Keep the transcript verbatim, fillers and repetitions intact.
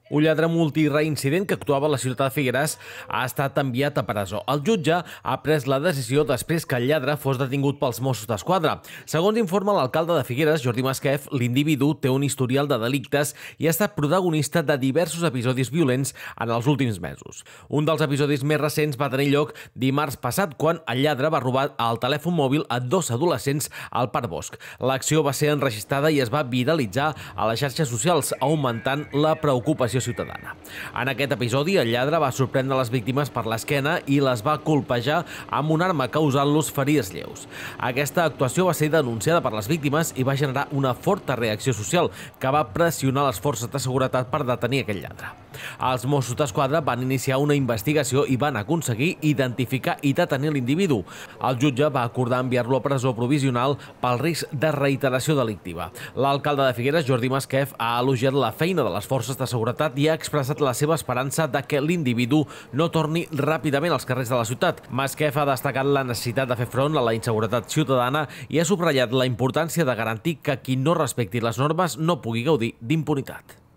Un lladre multireincident que actuava a la ciutat de Figueres ha estat enviat a presó. El jutge ha pres la decisió després que el lladre fos detingut pels Mossos d'Esquadra. Segons informa l'alcalde de Figueres, Jordi Masquef, l'individu té un historial de delictes i ha estat protagonista de diversos episodis violents en els últims mesos. Un dels episodis més recents va tenir lloc dimarts passat, quan el lladre va robar el telèfon mòbil a dos adolescents al Parc Bosc. L'acció va ser enregistrada i es va viralitzar a les xarxes socials, augmentant la preocupació ciutadana. En aquest episodi, el lladre va sorprendre les víctimes per l'esquena i les va colpejar amb una arma, causant-los ferides lleus. Aquesta actuació va ser denunciada per les víctimes i va generar una forta reacció social que va pressionar les forces de seguretat per detenir aquell lladre. Els Mossos d'Esquadra van iniciar una investigació i van aconseguir identificar i detenir l'individu. El jutge va acordar enviar-lo a presó provisional pel risc de reiteració delictiva. L'alcalde de Figueres, Jordi Masquef, ha elogiat la feina de les forces de seguretat i ha expressat la seva esperança de que l'individu no torni ràpidament als carrers de la ciutat. Masquef ha destacat la necessitat de fer front a la inseguretat ciutadana i ha subratllat la importància de garantir que qui no respecti les normes no pugui gaudir d'impunitat.